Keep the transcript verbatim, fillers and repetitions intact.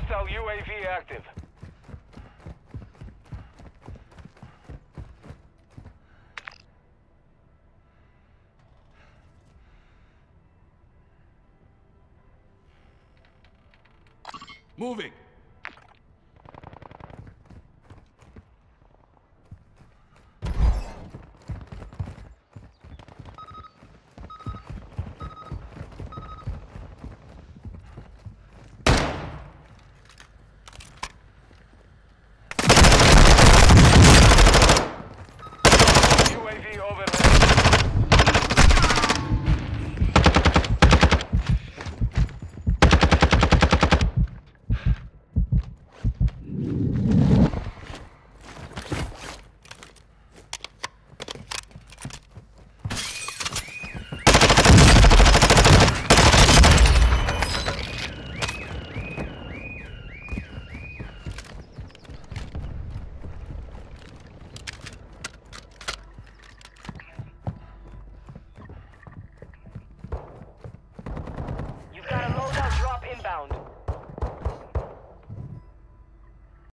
Hostile U A V active. Moving. U A V overhead. You've got a loadout drop inbound.